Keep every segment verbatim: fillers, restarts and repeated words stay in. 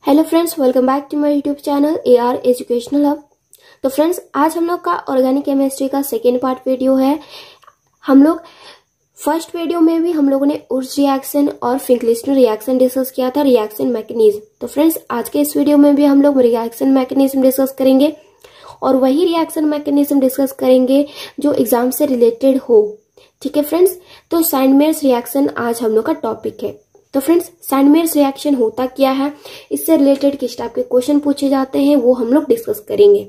Hello friends, welcome back to my YouTube channel A R educational hub. तो friends, आज हम लोग का ऑर्गेनिक केमिस्ट्री का सेकेंड पार्ट वीडियो है। हम लोग फर्स्ट वीडियो में भी हम लोगों ने उर्स रिएक्शन और फिंकलिस्टन रिएक्शन डिस्कस किया था, रिएक्शन मैकेनिज्म। तो फ्रेंड्स, आज के इस वीडियो में भी हम लोग रिएक्शन मैकेनिज्म डिस्कस करेंगे और वही रिएक्शन मैकेनिज्म डिस्कस करेंगे जो एग्जाम से रिलेटेड हो। ठीक है फ्रेंड्स, तो साइनमेयर्स रिएक्शन आज हम लोग का टॉपिक है। तो फ्रेंड्स, साइनमेयर्स रिएक्शन होता क्या है, इससे रिलेटेड किस टाइप के क्वेश्चन पूछे जाते हैं, वो हम लोग डिस्कस करेंगे।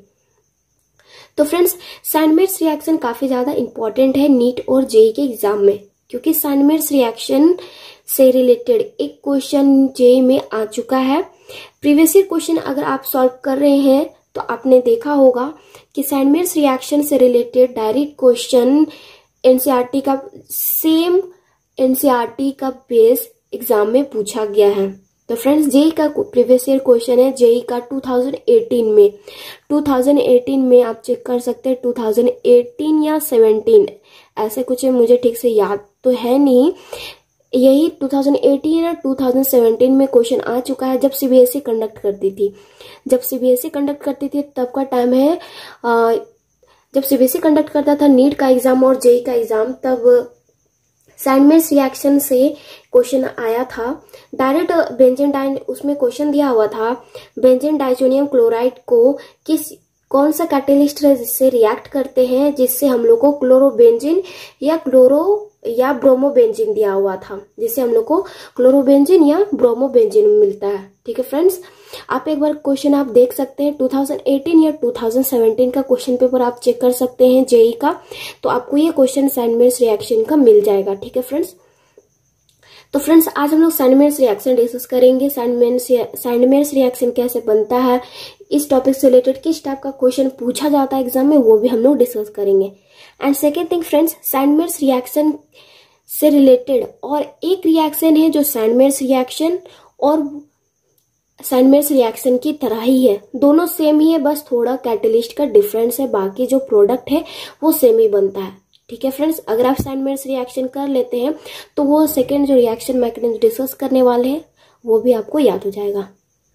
तो फ्रेंड्स, साइनमेयर्स रिएक्शन काफी ज्यादा इंपॉर्टेंट है नीट और जेई के एग्जाम में, क्योंकि साइनमेयर्स रिएक्शन से रिलेटेड एक क्वेश्चन जेई में आ चुका है। प्रीवियस ईयर क्वेश्चन अगर आप सॉल्व कर रहे हैं तो आपने देखा होगा कि साइनमेयर्स रिएक्शन से रिलेटेड डायरेक्ट क्वेश्चन एनसीईआरटी का सेम एनसीईआरटी का बेस एग्जाम में पूछा गया है। तो फ्रेंड्स, जेई का प्रीवियस ईयर क्वेश्चन है, जेई का टू थाउजेंड एटीन में टू थाउजेंड एटीन में आप चेक कर सकते हैं, टू थाउजेंड एटीन या सेवनटीन ऐसे कुछ है, मुझे ठीक से याद तो है नहीं। यही टू थाउजेंड एटीन या टू थाउजेंड सेवनटीन में क्वेश्चन आ चुका है, जब सीबीएसई कंडक्ट करती थी। जब सीबीएसई कंडक्ट करती थी तब का टाइम है, आ, जब सीबीएसई कंडक्ट करता था नीट का एग्जाम और जेई का एग्जाम, तब साइनमेयर्स रिएक्शन से क्वेश्चन आया था। डायरेक्ट बेंजीन डाइ उसमें क्वेश्चन दिया हुआ था, बेंजीन डाइजोनियम क्लोराइड को किस कौन सा कैटेलिस्ट से रिएक्ट करते हैं जिससे हम लोग को क्लोरोबेंजीन या क्लोरो या ब्रोमोबेंजीन दिया हुआ था, जिससे हम लोग को क्लोरोबेंजीन या ब्रोमोबेंजीन मिलता है। ठीक है फ्रेंड्स, आप एक बार क्वेश्चन आप देख सकते हैं, टू थाउजेंड एटीन या टू थाउजेंड सेवनटीन का क्वेश्चन पेपर आप चेक कर सकते हैं जेई का, तो आपको ये क्वेश्चन साइनमेयर्स रिएक्शन का मिल जाएगा। ठीक है फ्रेंड्स, तो फ्रेंड्स आज हम लोग साइनमेयर्स रिएक्शन डिस्कस करेंगे। साइनमेयर्स रिएक्शन कैसे बनता है, इस टॉपिक से रिलेटेड किस टाइप का क्वेश्चन पूछा जाता है एग्जाम में, वो भी हम लोग डिस्कस करेंगे। And second thing friends, Sandmeyer's reaction से रिलेटेड और एक रिएक्शन है जो साइनमेयर्स रिएक्शन और साइनमेयर्स रिएक्शन की तरह ही है, दोनों सेम ही है, बस थोड़ा कैटेलिस्ट का डिफरेंस है, बाकी जो प्रोडक्ट है वो सेम ही बनता है। ठीक है फ्रेंड्स, अगर आप साइनमेयर्स रिएक्शन कर लेते हैं तो वो सेकेंड जो रिएक्शन मैकेनिज्म डिस्कस करने वाले हैं वो भी आपको याद हो जाएगा।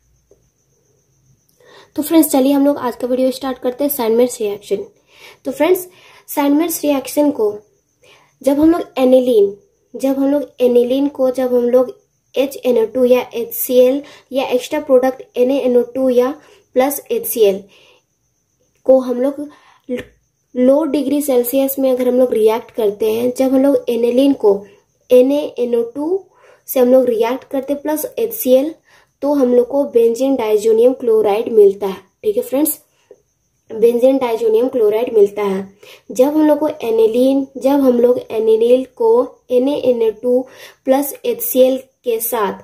तो फ्रेंड्स, चलिए हम लोग आज का वीडियो स्टार्ट करते हैं, साइनमेयर्स रिएक्शन। तो फ्रेंड्स, साइनमेयर्स रिएक्शन को जब हम लोग एनिलीन जब हम लोग एनिलीन को जब हम लोग एच एन ओ टू या एच सी एल या extra product N A N O two या प्लस एच सी एल को हम लोग लो डिग्री सेल्सियस में अगर हम लोग रिएक्ट करते हैं, जब हम लोग एनिलीन को N A N O two से हम लोग रिएक्ट करते हैं प्लस एच सी एल, तो हम लोग को बेंजीन डाइजोनियम क्लोराइड मिलता है। ठीक है फ्रेंड्स, बेंजीन डाइजोनियम क्लोराइड मिलता है। जब हम लोग को एनिलीन जब हम लोग एनिलीन को N A N O two plus H C L के साथ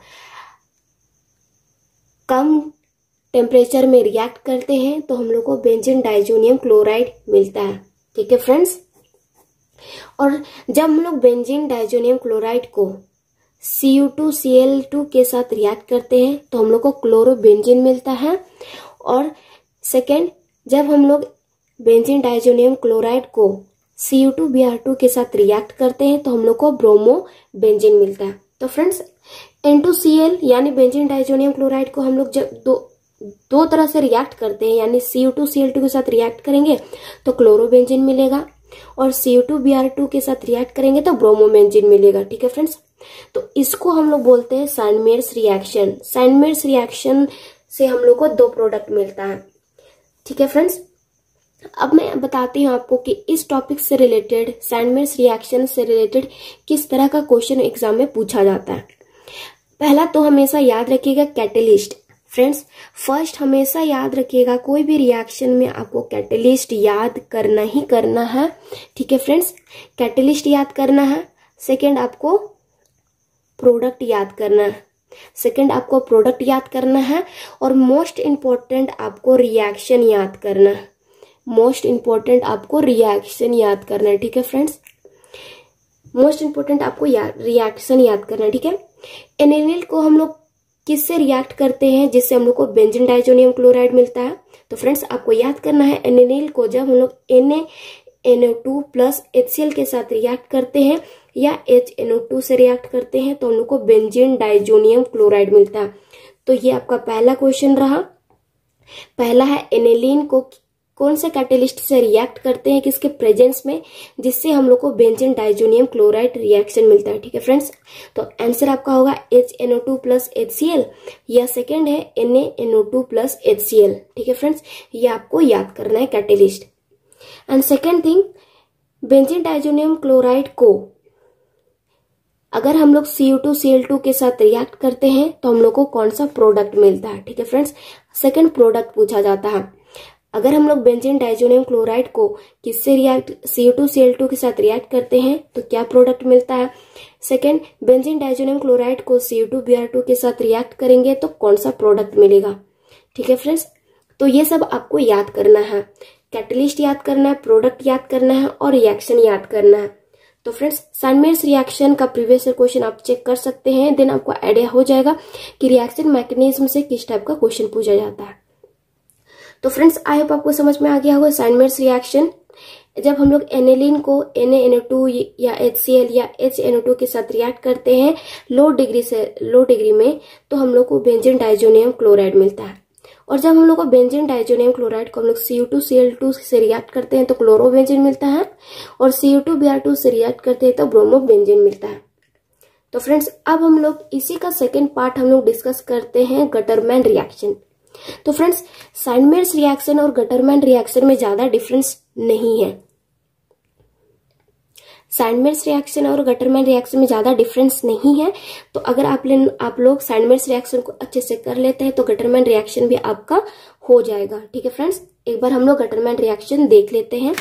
कम टेम्परेचर में रिएक्ट करते हैं तो हम लोग को बेंजीन डाइजोनियम क्लोराइड मिलता है। ठीक है फ्रेंड्स, और जब हम लोग बेंजीन डाइजोनियम क्लोराइड को C U two C L two के साथ रिएक्ट करते हैं तो हम लोग को क्लोरोबेंजीन मिलता है। और सेकेंड, जब हम लोग बेंजीन डाइजोनियम क्लोराइड को C U two B R two के साथ रिएक्ट करते हैं तो हम लोग को ब्रोमोबेंजीन मिलता है। तो friends, N two C L यानी बेंजीन डाइजोनियम क्लोराइड को हम लोग जब दो दो तरह से रिएक्ट करते हैं, यानी C U two C L two के साथ रिएक्ट करेंगे तो क्लोरोबेंजीन मिलेगा, और C U two B R two के साथ रिएक्ट करेंगे तो ब्रोमोबेंजीन मिलेगा। ठीक है फ्रेंड्स, तो इसको हम लोग बोलते हैं साइनमेयर्स रिएक्शन। साइनमेयर्स रिएक्शन से हम लोग को दो प्रोडक्ट मिलता है। ठीक है फ्रेंड्स, अब मैं बताती हूँ आपको कि इस टॉपिक से रिलेटेड, साइनमेयर्स रिएक्शन से रिलेटेड किस तरह का क्वेश्चन एग्जाम में पूछा जाता है। पहला तो हमेशा याद रखिएगा कैटेलिस्ट। फ्रेंड्स, फर्स्ट हमेशा याद रखिएगा, कोई भी रिएक्शन में आपको कैटेलिस्ट याद करना ही करना है। ठीक है फ्रेंड्स, कैटेलिस्ट याद करना है। सेकेंड, आपको प्रोडक्ट याद करना है सेकेंड आपको प्रोडक्ट याद करना है और मोस्ट इम्पोर्टेंट आपको रिएक्शन याद करना है मोस्ट इम्पोर्टेंट आपको रिएक्शन याद करना है। ठीक है फ्रेंड्स, मोस्ट इम्पोर्टेंट आपको रिएक्शन याद करना है। ठीक है, एनिलीन को हम लोग किससे रिएक्ट करते हैं जिससे हम लोग को बेंजीन डाइजोनियम क्लोराइड मिलता है। तो फ्रेंड्स, आपको याद करना है, एनिलीन को जब हम लोग N A N O two plus H C L के साथ रिएक्ट करते हैं या एच एन ओ टू से रिएक्ट करते हैं तो हम लोग को बेंजीन डाइजोनियम क्लोराइड मिलता है। तो ये आपका पहला क्वेश्चन रहा। पहला है एनिलीन को कौन से कैटेलिस्ट से रिएक्ट करते हैं किसके प्रेजेंस में, जिससे हम लोग को बेंजीन डाइजोनियम क्लोराइड रिएक्शन मिलता है। ठीक है फ्रेंड्स, तो आंसर आपका होगा H N O two plus H C L, या सेकेंड है N A N O two plus H C L. ठीक है फ्रेंड्स, ये आपको याद करना है catalyst. And second thing, benzene diazonium chloride को अगर हम लोग C U two C L two के साथ रिएक्ट करते हैं तो हम लोग को कौन सा प्रोडक्ट मिलता है। ठीक है फ्रेंड्स, सेकेंड प्रोडक्ट पूछा जाता है। अगर हम लोग बेंजीन डाइजोनियम क्लोराइड को किससे react C U two C L two के साथ रिएक्ट करते हैं तो क्या प्रोडक्ट मिलता है। सेकेंड, बेंजीन डाइजोनियम क्लोराइड को C U two B R two के साथ रिएक्ट करेंगे तो कौन सा प्रोडक्ट मिलेगा। ठीक है फ्रेंड्स, तो ये सब आपको याद करना है, कैटलिस्ट याद करना है, प्रोडक्ट याद करना है और रिएक्शन याद करना है। तो फ्रेंड्स, साइनमेयर्स रिएक्शन का प्रीवियस क्वेश्चन आप चेक कर सकते हैं, देन आपको आइडिया हो जाएगा कि रिएक्शन मैकेनिज्म से किस टाइप का क्वेश्चन पूछा जाता है। तो फ्रेंड्स, आई होप आपको समझ में आ गया होगा साइनमेयर्स रिएक्शन। जब हम लोग एनिलीन को N A N O two या एच सी एल या एच एन ओ टू के साथ रिएक्ट करते हैं लो डिग्री से लो डिग्री में, तो हम लोग को बेंजीन डाइजोनियम क्लोराइड मिलता है। और जब हम लोग को बेंजीन डाइजोनियम क्लोराइड को हम लोग C U two C L two से रिएक्ट करते हैं तो क्लोरोबेंजीन मिलता है, और C U two B R two से रिएक्ट करते हैं तो ब्रोमोबेंजीन मिलता है। तो फ्रेंड्स, अब हम लोग इसी का सेकेंड पार्ट हम लोग डिस्कस करते हैं गटरमैन रिएक्शन। तो फ्रेंड्स, साइनमेयर्स रिएक्शन और गटरमैन रिएक्शन में ज्यादा डिफरेंस नहीं है। साइनमेयर्स रिएक्शन और गटरमैन रिएक्शन में ज्यादा डिफरेंस नहीं है, तो अगर आप आप लोग साइनमेयर्स रिएक्शन को अच्छे से कर लेते हैं तो गटरमैन रिएक्शन भी आपका हो जाएगा। ठीक है फ्रेंड्स, एक बार हम लोग गटरमैन रिएक्शन देख लेते हैं।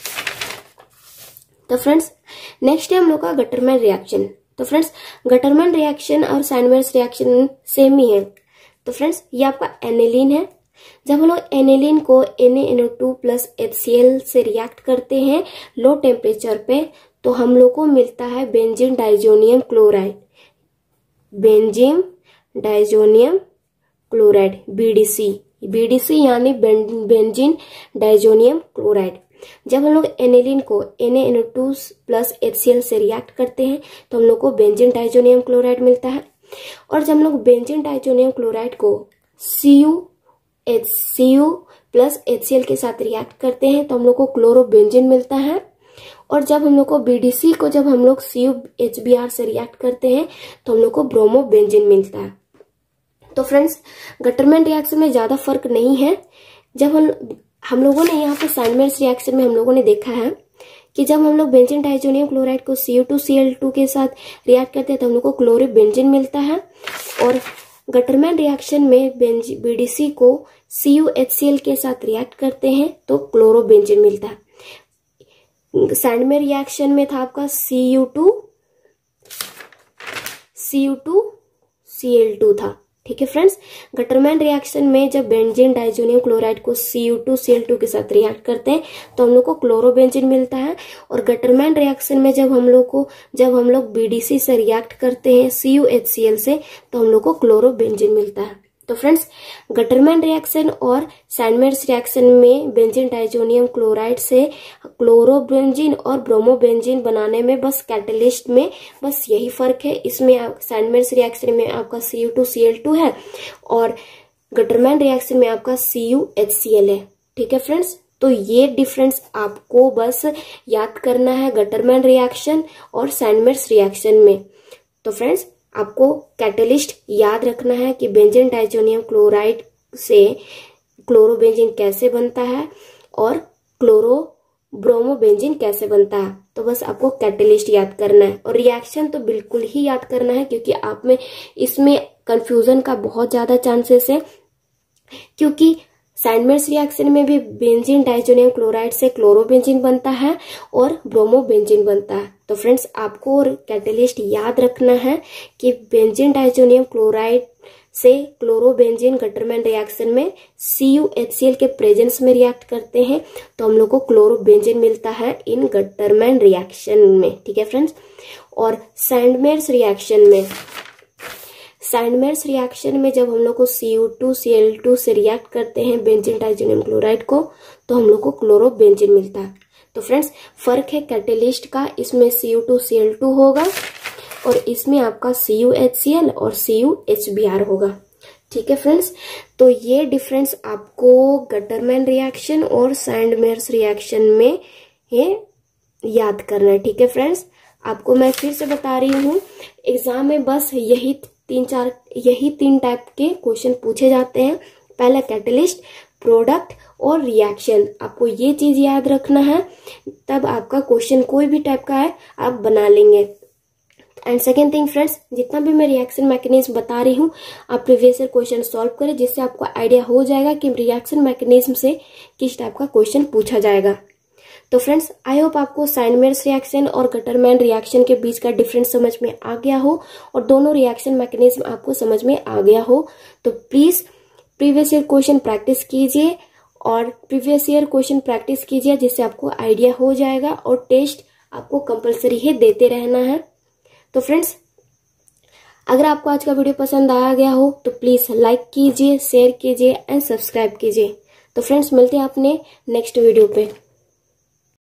तो फ्रेंड्स, नेक्स्ट है हम लोग का गटरमैन रिएक्शन। तो फ्रेंड्स, गटरमैन रिएक्शन और साइनमेयर्स रिएक्शन सेम ही है। तो फ्रेंड्स, ये आपका एनिलीन है। जब हम लोग एनिलीन को N A N O two plus H C L से रिएक्ट करते हैं लो टेम्परेचर पे, तो हम लोग को मिलता है benzene diazonium chloride, benzene diazonium chloride B D C, B D C यानी बेंजीन डाइजोनियम क्लोराइड। जब हम लोग एनिलीन को N A N O two plus H C L से रिएक्ट करते हैं तो हम लोग को बेंजीन डाइजोनियम क्लोराइड मिलता है। और जब हम लोग बेंजीन डाइजोनियम क्लोराइड को C U H C U plus H C L के साथ रिएक्ट करते हैं तो हम लोग को क्लोरोबेंजीन मिलता है। और जब हम लोग को बी डी सी को जब हम लोग C U H B R से रिएक्ट करते हैं तो हम लोग को ब्रोमोबेंजीन मिलता है। तो फ्रेंड्स, गटरमैन रिएक्शन में ज्यादा फर्क नहीं है। जब हम हम लोगों ने यहाँ पे साइनमेयर्स रिएक्शन में हम लोगों ने देखा है कि जब हम लोग बेंजीन डाइजोनियम क्लोराइड को C U two C L two के साथ रिएक्ट करते हैं तो हम लोग को क्लोरोबेंजीन मिलता है। और गटरमैन रिएक्शन में बी डी सी को C U H C L के साथ रिएक्ट करते हैं तो क्लोरोबेंजीन मिलता है। साइनमेयर रिएक्शन में था आपका C U two C U two C L two था। ठीक है फ्रेंड्स, गटरमैन रिएक्शन में जब बेंजीन डाइजोनियम क्लोराइड को C U two C L two के साथ रिएक्ट करते हैं तो हम लोग को क्लोरोबेंजीन मिलता है। और गटरमैन रिएक्शन में जब हम लोग को जब हम लोग बी डी सी से रिएक्ट करते हैं C U H C L से तो हम लोग को क्लोरोबेंजीन मिलता है। तो फ्रेंड्स, गटरमैन रिएक्शन और साइनमेयर्स रिएक्शन में बेंजीन डाइजोनियम क्लोराइड से क्लोरोबेंजीन और ब्रोमोबेंजीन बनाने में बस कैटलिस्ट में बस यही फर्क है। इसमें साइनमेयर्स रिएक्शन में आपका C U two C L two है और गटरमैन रिएक्शन में आपका C U H C L है। ठीक है फ्रेंड्स, तो ये डिफरेंस आपको बस याद करना है गटरमैन रिएक्शन और साइनमेयर्स रिएक्शन में। तो फ्रेंड्स, आपको कैटलिस्ट याद रखना है कि बेंजीन डाइजोनियम क्लोराइड से क्लोरोबेंजीन कैसे बनता है और क्लोरो ब्रोमोबेंजीन कैसे बनता है। तो बस आपको कैटलिस्ट याद करना है और रिएक्शन तो बिल्कुल ही याद करना है, क्योंकि आप में इसमें कंफ्यूजन का बहुत ज्यादा चांसेस है। क्योंकि साइनमेयर्स रिएक्शन में भी बेंजीन डाइजोनियम क्लोराइड से क्लोरोबेंजीन बनता है और ब्रोमोबेंजीन बनता है। तो फ्रेंड्स, आपको कैटलिस्ट याद रखना है कि बेंजीन डाइजोनियम क्लोराइड से क्लोरोबेंजीन गटरमैन रिएक्शन में C U H C L के प्रेजेंस में रिएक्ट करते हैं तो हम लोग को क्लोरोबेंजीन मिलता है इन गटरमैन रिएक्शन में। ठीक है फ्रेंड्स, और साइनमेयर्स रिएक्शन में साइनमेयर्स रिएक्शन में जब हम लोग को C U two C L two से रिएक्ट करते हैं बेंजीन डाइजोनियम क्लोराइड को तो हम लोग को क्लोरोबेंजीन मिलता है। तो फ्रेंड्स, फर्क है कैटलिस्ट का, इसमें C U two C L two होगा और इसमें आपका C U H C L और C U H B R होगा। ठीक है फ्रेंड्स, तो ये डिफरेंस आपको गटरमैन रिएक्शन और सैंडमेयर्स रिएक्शन में ये याद करना है। ठीक है फ्रेंड्स, आपको मैं फिर से बता रही हूँ, एग्जाम में बस यही तीन चार यही तीन टाइप के क्वेश्चन पूछे जाते हैं। पहला कैटलिस्ट, प्रोडक्ट और रिएक्शन, आपको ये चीज याद रखना है, तब आपका क्वेश्चन कोई भी टाइप का है आप बना लेंगे। एंड सेकेंड थिंग फ्रेंड्स, जितना भी मैं रिएक्शन मैकेनिज्म बता रही हूँ आप प्रीवियस ईयर क्वेश्चन सॉल्व करें, जिससे आपको आइडिया हो जाएगा कि रिएक्शन मैकेनिज्म से किस टाइप का क्वेश्चन पूछा जाएगा। तो फ्रेंड्स, आई होप आपको सैंडमेयर्स रिएक्शन और गटरमैन रिएक्शन के बीच का डिफरेंस समझ में आ गया हो और दोनों रिएक्शन मैकेनिज्म आपको समझ में आ गया हो। तो please previous year question practice कीजिए और प्रीवियस ईयर क्वेश्चन प्रैक्टिस कीजिए, जिससे आपको आइडिया हो जाएगा और टेस्ट आपको कंपलसरी ही देते रहना है। तो फ्रेंड्स, अगर आपको आज का वीडियो पसंद आया गया हो तो प्लीज लाइक कीजिए, शेयर कीजिए एंड सब्सक्राइब कीजिए। तो फ्रेंड्स, मिलते हैं अपने नेक्स्ट वीडियो पे।